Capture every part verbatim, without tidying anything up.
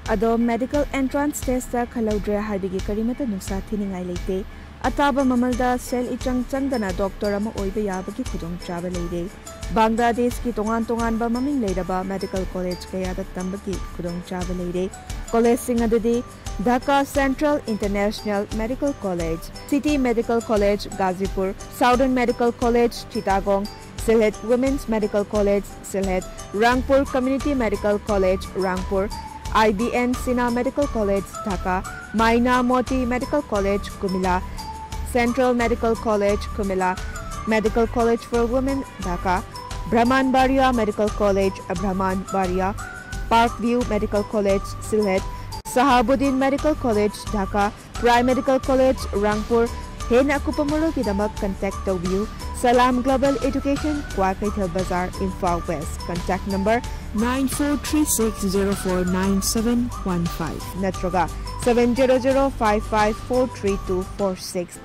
अदो medical entrance test ता खलौद्रे हाइबिगी करिमता नुसा थिनिंगाई लेते अताबा ममलदा सेल इचंग चंगदना डॉक्टर अमा ओइबे याबगी खुदोंग चाबा लेरे बांग्लादेश की तोंगान तोंगान बा ममिंग लेरबा मेडिकल कॉलेज कयादा तंबगी खुदोंग चाबा लेरे कॉलेज सिंग अददी Dhaka central international medical college city medical college Gazipur southern medical college Chittagong Sylhet women's medical college Sylhet Rangpur community medical college Rangpur Ibn Sina medical college Dhaka Mainamoti medical college Comilla central medical college Comilla medical college for women Dhaka Brahmanbaria medical college Brahmanbaria park view medical college Sylhet Shahabuddin medical college Dhaka prime medical college Rangpur हेन अकुपमरो की दमक contact तौबियु सलाम global education Kwakeithel Bazar Imphal west contact number nine four three six zero four nine seven one five नत्रगा seven zero zero five five four three two four six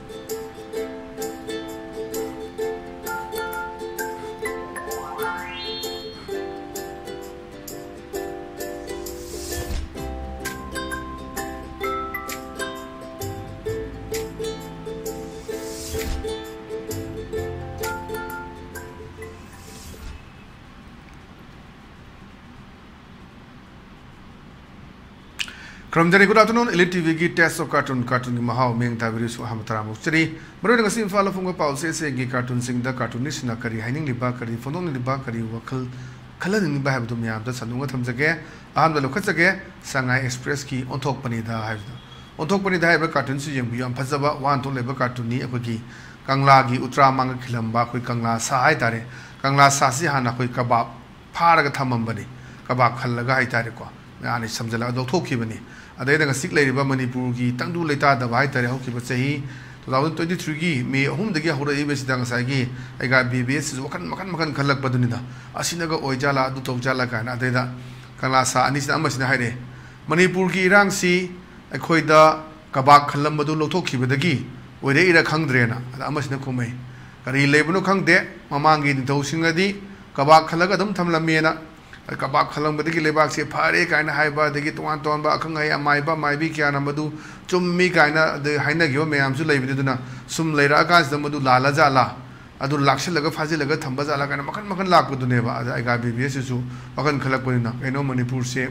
Kramjani, good afternoon. ELITETV ki test of cartoon cartoon ki mahau meng tabiri su hamatara mukchari. Baru dengan sim fala funga pause se gi cartoon sing da cartoonist na kari haining liba kari phonong liba kari wakal khalan ni ba habdu miyam da sanunga thamjage aham da lokhachage Shanghai Express ki onthok pani da haibda. Onthok pani da haiba cartoon su yeng biyam phajaba wan thok leba cartoon ni akhoi Kangla gi utra mang khilamba khoi Kangla sa hai tare Kangla sa si hana khoi kabab pharaga thamam bani kabab khallaga hai tare ko yani samjala do thokhi bani अदे नगसिक लेरिबा मणिपुर की तंगदु लेता दबाई तरे होखिबा चही twenty twenty-three की May अहुम दगी होरई बेसिदा ngसाई आइगा BBS वखन मखन मखन खलक बदुनिदा असिनगा ओइजाला अदु तौजाला काना अदेदा कलासा अनिसिना अमसिना हाइरे मणिपुर की इरांगसी अखोइदा कबाक खलम बदु लोथोखिबदगी ओइरे इरा खंगद्रेना अदा अमसिना खुमै करी लेबनु खंगदे ममांगी निथौसिंगदी कबाक खलगा दम थमलमेना कबाक खलंबदगी लेबाक से फारे कायना हाइबा दगी तोन तोन बा अखंग है माइबा माइबी क्या ना मधु चुम्मी कायना द हाइना गियो मैम सु लेबिदुना सुम लेरा कास द मधु लाला जाला अदु लाक्ष लगा फाजी लगा थंबा जाला कायना मखन मखन लाकदुनेबा आइगा बीबीएस सु मखन खलकपनिना कइनो मणिपुर से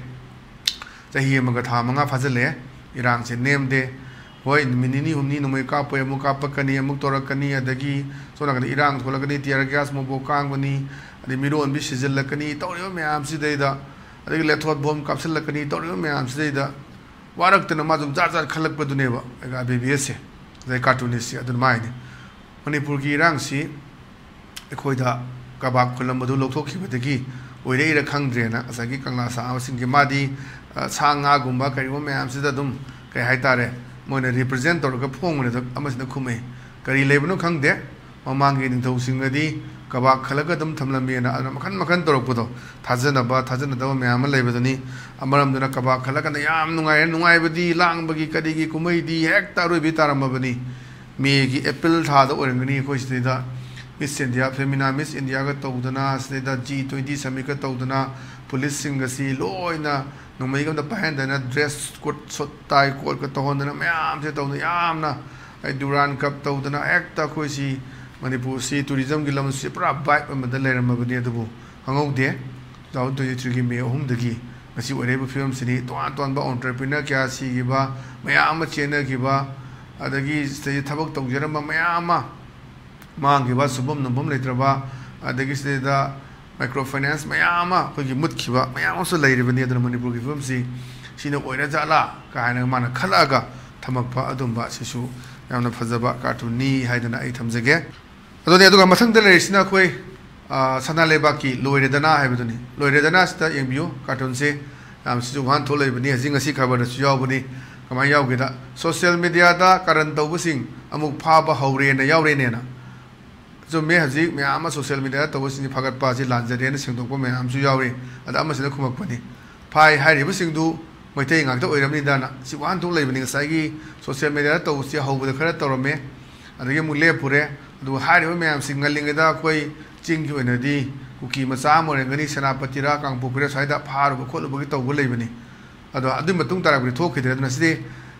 चही मगा था मंगा फाजले इरांग से नेम दे होय मिनिनी हुमनी नुमै कापय मु कापकनी अमु तोरकनी अदगी सोनागनी इरांग थोलगनी टियर गैस मोबो कांगबनी अदि मिरोन बि सिजलकनी तौरियो म्याम सिदैदा अदि लेथोत बोम कापसलकनी तौरियो म्याम सिदैदा वारक्तना माजुम जार जार खलकपदुनेबा आइगा बीबीएस से जै कार्टूनिस्ट से अदुन माइने मणिपुर की इरांग सी एखोइदा कबाक खुलम बदु लोथोखिबदगी ओइरे इरा खंगद्रेना असागी कंगला सावसिंग मादी सांगा गुम्बा करिबो म्याम सिदा दुम कय हाइतारे मोने रिप्रेजेंट तौरगा फोंगने अमसिना खुमै करी लेबनो खंगदे ममांगी निथौसिंगदी कबाक खलगा दम थमलमेना अदना मखन मखन तौरपदो थाजनबा थाजनदबा म्याम लेबदनी अमरमदना कबाक खलगा याम नुंगाय नुंगायबदी लांगबगी कदिगी कुमैदी हेक तारोबी तारमबनी मेगी एप्रिल थादा ओरंगनी खोइसदेदा Miss India Femina Miss India का तौदना सदेदा जी twenty समिट का तौदना पुलिस सिंगसी लोइना नुमैगम द पहनदना ड्रेस कोट सोटाई कोट का तोहनदना म्याम से तौदना यामना आई दुरान कप तौदना हेक्ता खोइसी मणिपुर से टूरिज्म की लम से पूरा बाइक अमदा लेरमबनी अदबु हंगौदे twenty twenty-three की मे अहुम दगी ngasi ओरेबु फिल्म सिनी तोन तोन बा एंटरप्रेन्योर क्या सिगिबा म्याम चेनगिबा अदगी से थबक तौजरम म्याम मांगिबा सुबम नबम लेत्रबा अदगी सेदा माइक्रो फाइनेंस म्याम खोगी मुतखिबा म्याम सो लेरिबनी अदन मणिपुर की फिल्म सि सिना ओइरा जाला कायना माना खलागा थमकपा अदुमबा सिसु यामना फजबा कार्टून नी हाइदना आई थमजगे अदोने अदुगा मथंग दलेसिना खोई सना लेबा की लोइरेदना हाइबदुनी लोइरेदना सिता यंबियो कार्टून से याम सिजु वान थोलैबनी हजिंग असि खबर सुयावबनी कमाय यावगेदा सोशल मीडिया दा करन तौबसिंग अमुक फाबा हौरेना यावरेनेना जो मे हजि म्याम सोशल मीडिया तौबसिंग फगतपा जि लांजरेना सिंगदोकपा म्याम सु यावरे अदा अमसिना खुमकपनी फाइ हाइरिबसिंगदु मैतै ngakta oiramni dana si wan thong leibani ngasai social media to si hawbada khara tawrame adagi mule pure du hariba mayam singalingeda koi chingki oinadi kuki macha morengani senapati ra kangpu pure saida pharu kholu bagi tawbu leibani अदो अदुई मतुंग तारबरी थोखिदे अदुना सिदे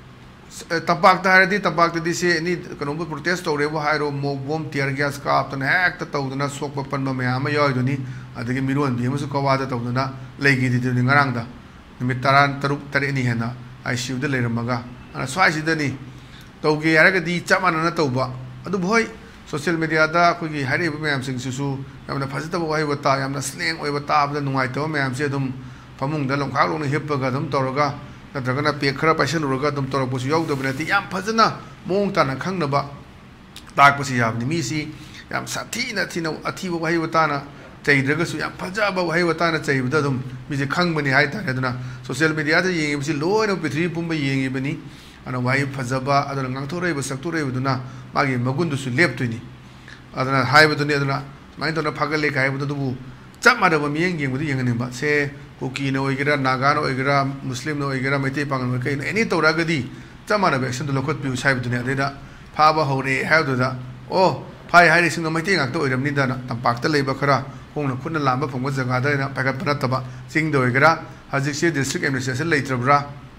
तंपाक तारदी तंपाक तदी से नि कनोबो protest तौरेबो हाइरो mock bomb tear gas कापतना हेक्ता तौदना सोकप पनबा मयाम यायदुनी अदगी मिरोन बि अमसु कवादा तौदना लेगिदि दुनि ngarangda निमित तारान तरुक तरेनि हेना आईसीयू द लेरमगा अना स्वाइसिदनी तौगे यारगदी चमानना तौबा अदु भोय सोशल मीडिया दा अखोगी हारिबो मयाम सिंगसुसु यामना फजतबो वाहि वता यामना स्लेंग ओइबा ताबदा नुंगाइतबो मयाम से दुम फमुंगदा लंखाग लोंग हिप्पगा दुम तौरगा नत्रगना पे खरा पाइसलुरगा दुम तौरकपसु यावदबनति याम फजना मोंग ताना खंगनबा ताकपसि याबनि मिसी याम साथीना थिना अथिबो वाहि वताना चैद्रगसु याम फजाबा वाहि वताना चैबदा दुम मिजे खंगबनि हाइ तारे अदुना सोशल मीडिया दा येंगिबसि लोइनो पृथ्वी पुंबा येंगिबनि अना वाहि फजबा अदुना nganthoraiba saktoraiबदुना मागी मगुंदुसु लेपतुनि अदुना हाइबदुनि अदुना माइन तोना फगले काइबदुबु चप मादबा मियेंग येंगबदु येंगनिबा से कुकी न ओइगरा नागा न ओइगरा मुस्लिम न ओइगरा मैते पांगन कई एनी तौरागदी चप मादबा एक्शन दु लखत पिउ साइबदुनि अदेदा फाबा हौरे हायदुदा ओ फाइ हाइरिसिंग मैते ngakto ओइरमनि दाना तंपाकता लेबा खरा होंगना खुना लांबा फंगबा जगादा ना पागत पनतबा सिंग द ओइगरा हजिकसे डिस्ट्रिक्ट एडमिनिस्ट्रेशन लेत्रब्रा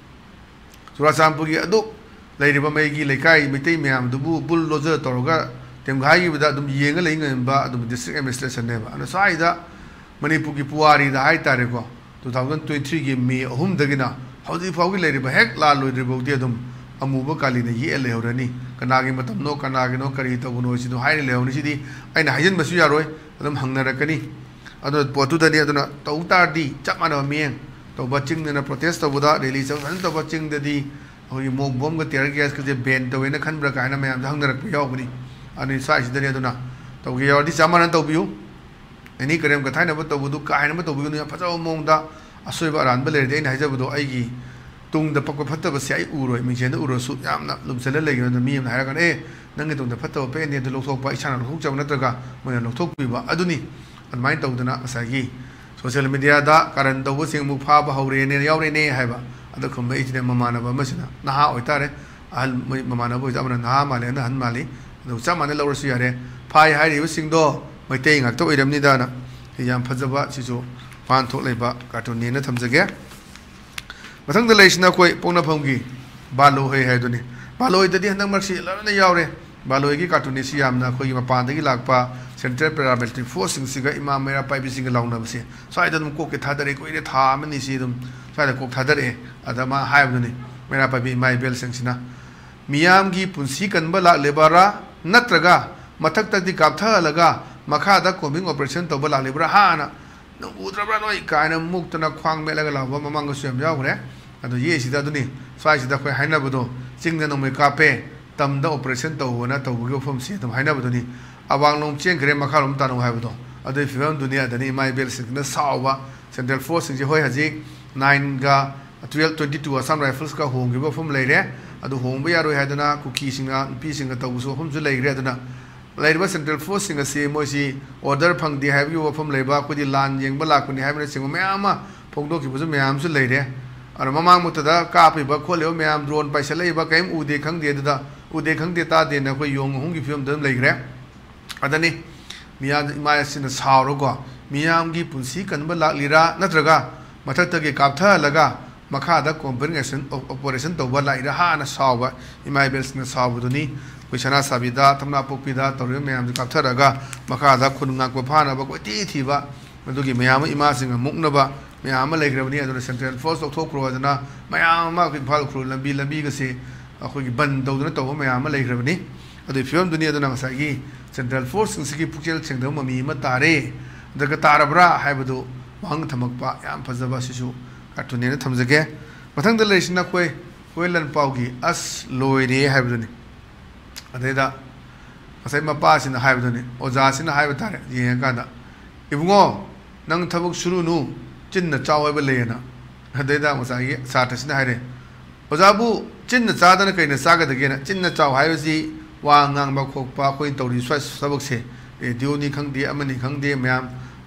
चुराचामपुरगी अदु लेरिबा मैगी लेकाई मैते म्याम दुबु बुलडोजर तौरगा तेमघाई बिदा दुम येंगा लेंगनबा दुम डिस्ट्रिक्ट एडमिनिस्ट्रेशन नेबा अना साइदा मणिपुर की पुवारी दा हाइ तारेको टू थाउजेंड ट्वेंटी थ्री की मे अहुम दगिना हौजी फाउगी लेरिबा हेक ला लोइद्रिबौदि अदुम अमुबा कालीना ये लेहौरनी कनागी मतम नो कनागी नो करी तबुनो सिदु हाइ लेहौनि सिदि आइना हाइजन बसु यारोय अदुम हंगनरकनी अदु पोतु दनि अदुना तौतारदी चमाना मियें तौबा चिंगना प्रोटेस्ट तौबदा रैली चौन तौबा चिंगददी होई मोक बम ग टियर गैस के बैन तवेना खनब्रा कायना मयाम हंगनरक यावबनी अनि साइसिदनि अदुना तौगे यावदि चमाना तौबियु एनी करेम कथाइना तौबदु कायना तौबियु फजाव मोंगदा असोइबा अरानबा लेरदे आइना हाइजबदो आइगी तुंगदा पक्को फत्तबा से आई उरोय मिंजेना उरोसु यामना लुमसला लेगिना मी यमना हायरागन ए नंगे तुंगदा फत्तबा पेने दु लोथोकपा इसाना लोथोकजब नत्रगा मोना लोथोकपिबा अदुनी अदमाइन तौदना असागी सोशल मीडिया दा कारण तौबो सिंग मु फाबा हौरेने यावरेने हायबा अद खंबा इजने ममानबा मसिना नहा ओइतारे अहल ममानबा ओइजामना नहा माले ना हन माली दु चामाने लौरसु यारे फाइ हाइरिबा सिंगदो मैतै ngakto ओइरमनि दाना याम फजबा सिजो पान थोक लेबा कार्टून नेना थमजगे मथंग द लेसिना कोइ पोंना फंगी बालो हे हाइदुनि बालो इददि हंदंग मर्सी लरना यावरे बालो की कार्टून नि सियामना खोइ मपानदगी लाकपा सेंट्रल पैरामिलिटरी फोर्स सिंग सिगा इमाम मेरा पाइबि सिंग लाउनबसे साइदा दम कोके थादरे कोइरे था मनि सि दम साइदा कोक थादरे अदमा हाइबुनि मेरा पाइबि माइ बेल सिंगसिना मियाम की पुंसी कनबा लालेबारा नत्रगा मथक तकदि कापथालगा मखादा कोमिंग ऑपरेशन तोबा लालेबरा हाना उद्रब्रा नोइ कायना मुक्तना ख्वांग मेलगा लाबा ममांग सुयम यावरे अदो ये सिदा दुनि स्वाइसिदा खोइ हाइनाबदो चिंगना नोमै कापे तमदा ऑपरेशन तौबना तौबगे फम सि तम हाइनाबदोनि अवांग लोम चेंगरे मखालोम तानो हाइबदो अदो फिवम दुनिया दनि माइ बेल सिंगना सावबा सेंट्रल फोर्स सिंग होय हजि नाइन गा twelve twenty two Assam rifles का होंगिबो फम लेरे अदो होंबा यारोय हाइदना कुकी सिंगा पी सिंगा तौबसो फमसु लेग्रे अदना लेरिबा सेंट्रल फोर्स सिंग से मोसी ऑर्डर फंगदि हाइबगी वफम लेबा कोदि लान येंबा लाकुनि हाइबने सिंग मयामा फोंदोकिबसु मयामसु लेरे अर ममांग मुतदा कापिबा खोलेबा मयाम ड्रोन पाइसलेबा कयम उदे खंगदे ददा उदे खंगदे तादे न कोइ योंग हुंगी फिल्म दम लेग्रे अदनि मिया इमायसिन सावरोगो मियामगी पुंसी कनबा लालिरा नत्रगा मथक्तगे कापथालगा मखादा कॉम्बिनेशन ऑपरेशन तौबा लाइरा हाना सावबा इमायबेल्सना सावबदुनि कोइसना साबिदा थमना पोपिदा तौरे मयाम कापथरगा मखादा खुनंगाक फानाबा कोइति थिबा मदुगी मयाम इमासिंग मुक्नबा मयाम लेग्रबनि अदुना सेंट्रल फोर्स ऑथोक्रो अदना मयाम मा फाल ख्रु लंबी लंबी गसे अखोगी बन तौदना तौबा मयाम लेग्रबनि अदु फिल्म दुनिया अदुना ngsaigi सेंट्रल फोर्स सिंगी पुकेल सेंगदम ममी मा तारे दगा तारबरा हाइबदु वांग थमकपा याम फजबा सिसु कार्टून थमजगे मथंग द लेसिना कोइ कोइलन पाउगी अस लोइरे हाइबदुनि अदेदा असै मपासिना हाइबदुनि ओजासिना हाइब तारे येंगादा इबुंगो नंग थबक सुरुनु चिन्ना चावैबा लेना अदेदा मसागी साथसिना हाइरे ओजाबु चिन्ना चादना कइना सागदगेना चिन्ना चाव हाइबसि वा ngang ba khokpa koi tori swai sabak se radio ni khangde amani khangde myam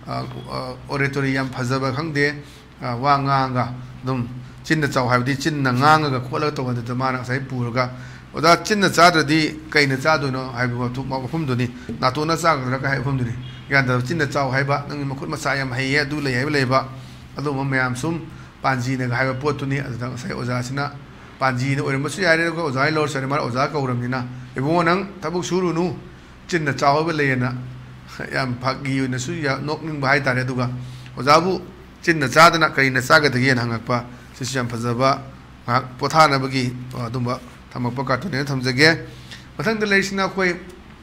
oratory yam phajaba khangde wa nganga dum chinna chaw habdi chinna nganga ga khola to wanda mana sai purga oda chinna chadradi kaina chadu no haibu tu ma phum duni na to na sa ga ka hai phum duni yan da chinna chaw haiba nang ma khut ma sa yam hai ya du le hai le ba adu ma myam sum पांजी ने हाइव पोतुनी अदुदा sai oza sina panji ne oimasu yare ko oza lor sare mar oza ka uramnina ibo nang tabuk suru nu chinna chaw ba leyena yam phagi na su ya nokning ba hai tare duga oza bu chinna chadana kai na saga de gen hangakpa sisam phajaba ngak pothana bagi adumba thamakpa ka tu ne thamjage mathang de leisina khoi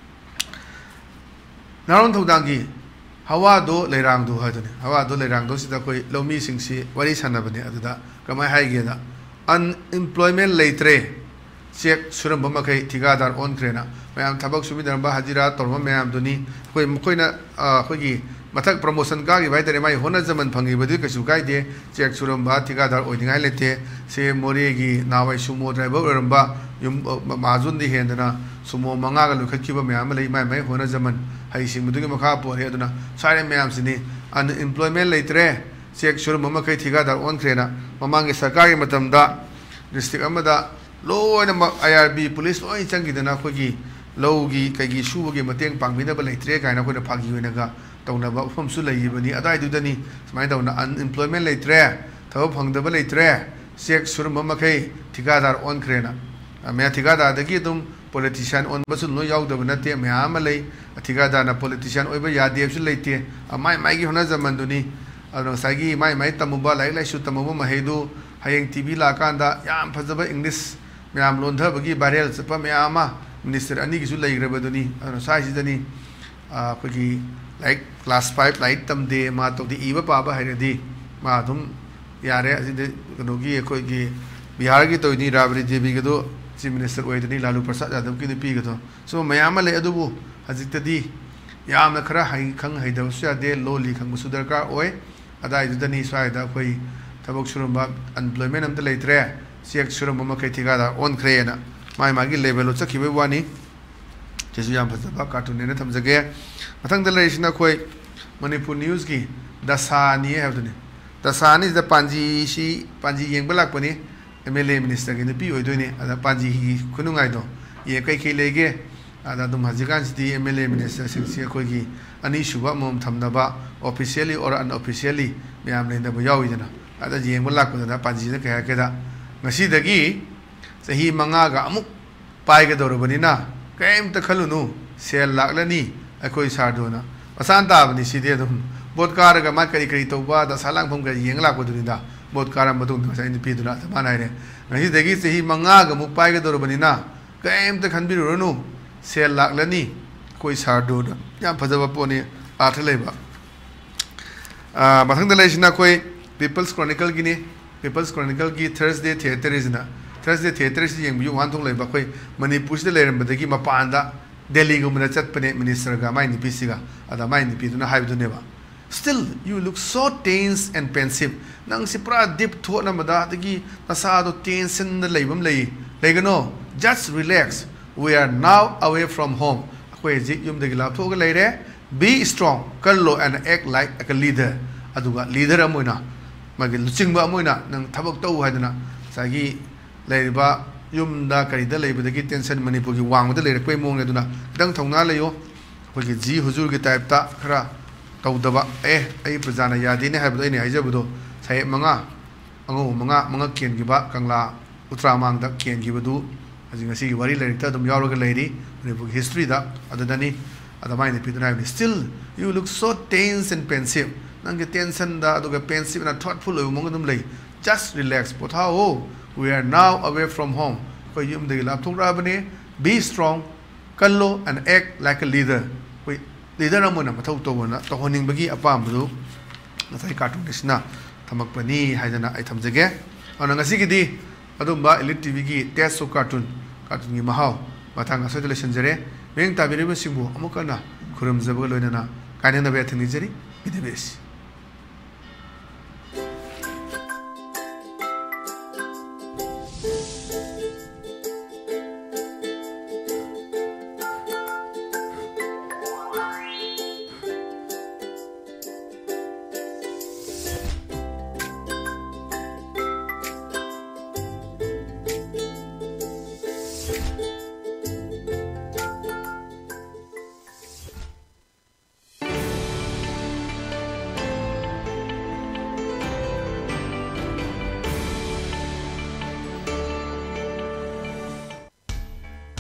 naron thodangi hawa do leirang do hadune hawa do leirang do sida koi lomi singsi wari sanabane aduda kamai haige da unemployment leitre check suram bama kai tigadar on krena mayam thabak subidar ba hajira torma mayam duni koi koina khoi gi mathak promotion ka gi bai tare mai hona zaman phangi badi kasu kai de check suram ba tigadar oidingai lete se mori gi nawai sumo driver ramba yum majun di hendana sumo manga ga lukhiba mayam lei mai mai hona zaman hai sing mudu makha po he aduna sare mayam sini unemployment leitre check sur mama kai thiga dar on krena mamang ge sarkari matam da district amada loina I R B police loi changi dana khogi logi kai gi shu gi mateng pangmina ba leitre kaina khoi na phagi hoina ga tawna ba phom su lei bani adai du dani smai dawna unemployment leitre thaw phangda ba leitre check sur mama kai thiga dar on krena me thiga da da gi dum politician on basu no yaw da banate me amalai athiga da na politician oiba yadeb su leite amai mai gi hona zaman duni ado sagi mai mai tamuba lai lai su tamuba mahedu hayeng T V la kanda yam phajaba english me am lon tha bagi barel chapa me ama minister ani gi su lai graba duni ado sai si dani a khogi like class five light tam de ma to di iba pa ba hairedi ma dum yare aside kono gi khoi gi bihar gi to ni rabri jebi gi do Chief Minister Oidani Lalu Prasad Yadav ki nipi gato so mayama le adubu hazitadi yamna khara hai khang haidab sya de loli khang musu darkar oi adai dudani swaida khoi thabok surumba unemployment am de leitre siak surumba ma kai thiga da on khrena mai magi level o chakhibe wani jesu yam phajaba cartoon ne thamjage mathang de leisna khoi Manipur news ki dasani havduni dasani is the panji shi panji yengbala pani M L A minister ke nipi oidone ada panji hi khunungai do ye kai kai lege ada dum hajikan city M L A minister singsi khoi gi ani shuba mom thamnaba officially or unofficially myam le da bo yawi dana ada jeng balak ko da panji da kai ke da ngasi dagi sahi manga ga amuk pai ga dor bani na kaim ta khalunu sel laklani akoi sardona asan ta bani sidi dum bodkar ga ma kari kari to ba da salang phom ga yeng lak ko duni da बहुत कारम बतूं तो sign P दुना तो माना है नहीं देखी से ही मंगा का मुपाई के दौर बनी ना कहीं तो खन भी रोनो सेल लाख लनी कोई सार्डो ना यहाँ फजब पोने आठ लेबा मथंग दले शिना कोई पीपल्स क्रॉनिकल की ने पीपल्स क्रॉनिकल की थर्सडे थिएटर इज ना थर्सडे थिएटर इज यंग बियू वन थोंग लेबा कोई मणिपुर से लेरम बदगी मपांदा दिल्ली को मना चत पने मिनिस्टर का माइ निपी सिगा अदा माइ निपी दुना हाइब दुनेबा still you look so tense and pensive nang si pra deep thought na mada tagi nasa do tension na leibam lei legano just relax we are now away from home akoi ji yum de la thog lei re be strong kallo and act like a leader aduga leader amoina magi luchingba amoina nang thabak tau haidana sagi leiba yum da kari da leiba dagi tension Manipur gi wang da lei koi mong ne duna dang thongna leyo koi gi ji huzur gi type ta khara tawdaba eh ai prajana yadine haibdo ine haijabudo sai manga ango manga manga ken gi ba kangla utramang da ken gi badu ajinga si gi wari lerita dum yawra leiri Manipur history da adadani adamai ne piduna ni still you look so tense and pensive nang ge tension da aduga pensive and thoughtful o mong dum lei just relax potha oh we are now away from home ko yum de la thura bane be strong kallo and act like a leader leader amuna mathau to na to honing bagi apam bu nasai cartoon kisna thamak pani haidana ai thamjage ana ngasi gi di adumba elite T V gi test so cartoon cartoon gi mahau mathang asoi le senjare meng tabire be singbu amukana khurum jabga loina na kainena be thini jeri bidebes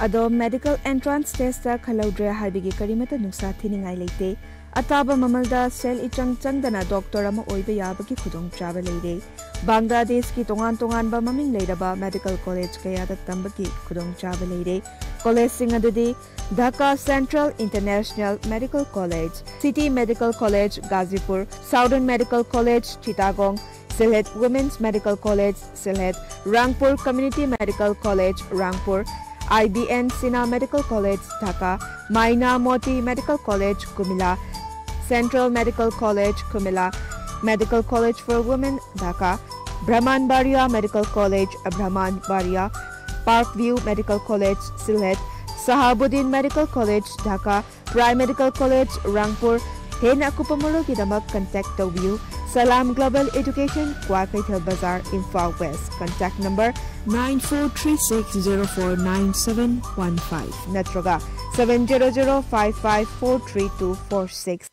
Ado medical entrance test da khalaudre haibigi karimata nusa thiningai leite. Ataba mamalda sel ichang changdana doctor ama oiba yabagi khudong chaba leire. Bangladesh ki tongan tongan ba maming leiraba medical college kaya da tambaki khudong chaba leire. College sing adudi Dhaka Central International Medical College, City Medical College Gazipur, Southern Medical College Chittagong, Sylhet Women's Medical College Sylhet, Rangpur Community Medical College Rangpur, I B N Sina Medical College Dhaka, Maina Moti Medical College Kumila, Central Medical College Kumila, Medical College for Women Dhaka, Brahman Baria Medical College Brahman Baria, Parkview Medical College Sylhet, Sahabuddin Medical College Dhaka, Prime Medical College Rangpur. Hena kupamuro kidamak contact the view Salam Global Education, Kwakaital Bazaar, Imphal West. Contact number nine four three six zero four nine seven one five. Natroga seven zero zero five five four three two four six.